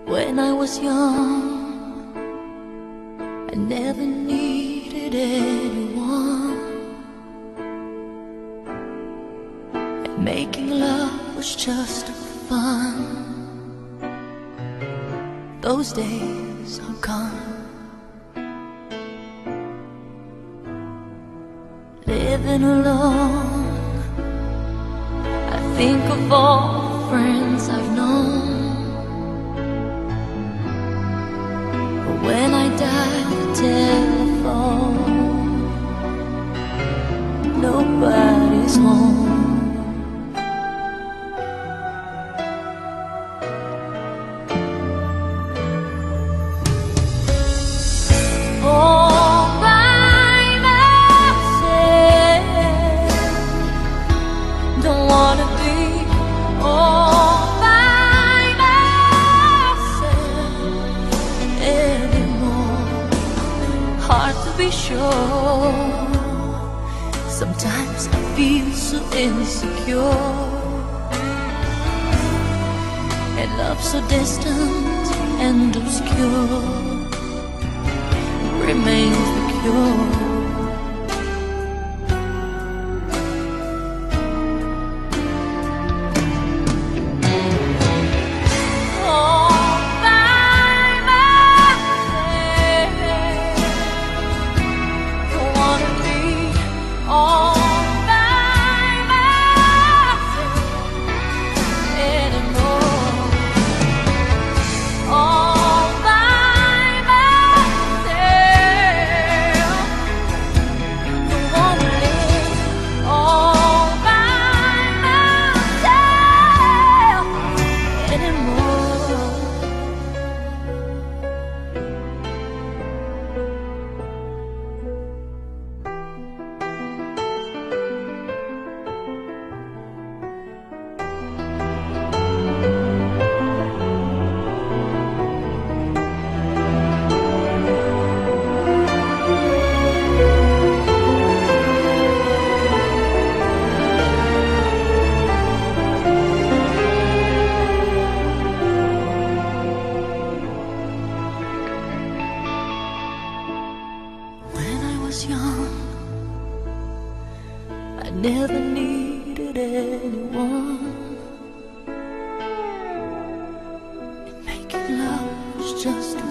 When I was young, I never needed anyone, and making love was just fun. Those days are gone. Living alone, I think of all the friends I've known. But when I dial the telephone, nobody's home. Hard to be sure. Sometimes I feel so insecure, and love so distant and obscure remains the cure. Young, I never needed anyone, and making love was just